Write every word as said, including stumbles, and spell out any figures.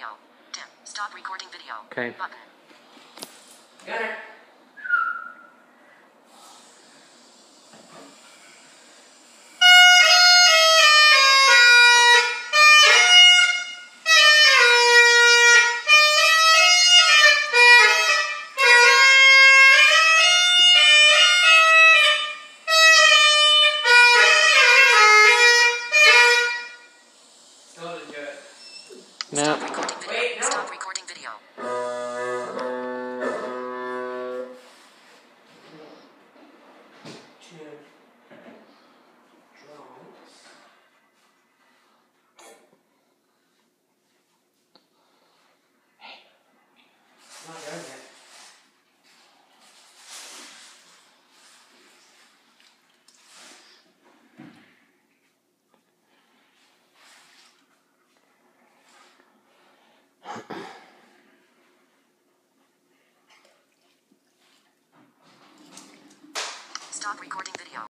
video. Dim. Stop recording video. Okay. Button. Got it. Still didn't do it. No. Stop recording video. Wait, no. Stop recording video. Two drones. Hey, it's not done yet. Stop recording video.